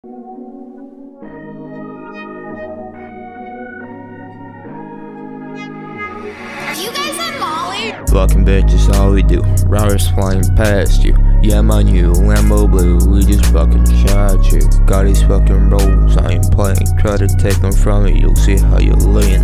You guys on Molly? Fucking bitches, all we do. Raris flying past you. Yeah, my new Lambo blue. We just fucking shot you. Got these fucking rolls, I ain't playing. Try to take them from me, you'll see how you're laying.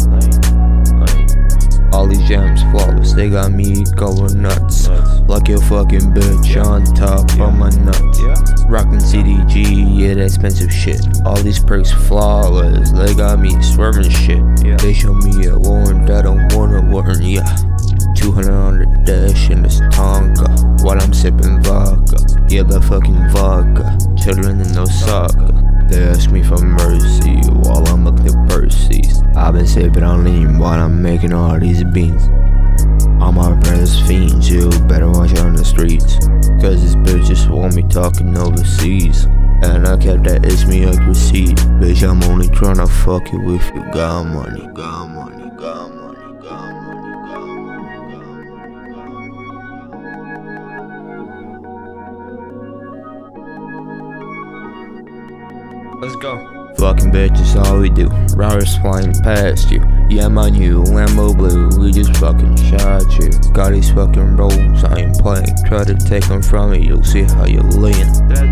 All these jams flawless, they got me going nuts. Like your fucking bitch on top of my nuts. Rockin' CDG, yeah, that expensive shit. All these perks flawless, they got me swerving shit. They show me a warrant, I don't want a warrant, yeah. 200 on the dash in this tonka, while I'm sipping vodka. Yeah, that fucking vodka, chillin' in Osaka. They ask me for mercy while I'm looking at Percy's. I've been sipping on lean while I'm making all these beans. All my brothers fiends, you better watch out on the streets, cause this bitch just want me talking overseas. And I kept that Issey Miyake receipt. Bitch, I'm only tryna fuck you if you got money. Got money, got money, got money, got money. Let's go. Fucking bitches, all we do. Raris flying past you. Yeah, my new Lambo blue. We just fucking shot you. Got these fucking rolls, I ain't playing. Try to take them from me, you'll see how you're laying.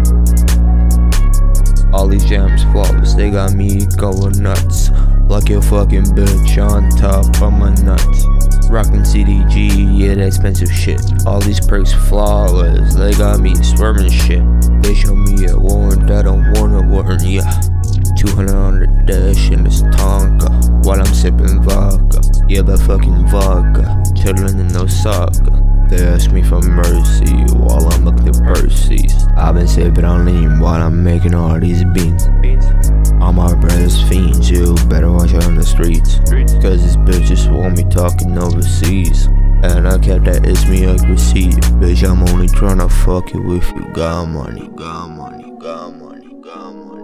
All these jams flawless, they got me going nuts. Like your fucking bitch on top of my nuts. Rockin' CDG, yeah, that expensive shit. All these perks flawless, they got me swerving shit. They show me a warrant, I don't want a warrant, yeah. 200 on the dash in this tonka, while I'm sipping vodka. Yeah, that fucking vodka, chillin' in Osaka. They ask me for mercy while I'm looking at Percy's. I've been sipping on lean while I'm making all these beans. All my brothers fiends, you better watch out on the streets, cause this bitch just want me talking overseas. And I kept that Issey Miyake receipt. Bitch, I'm only tryna fuck you if you got money. Got money, got money, got money.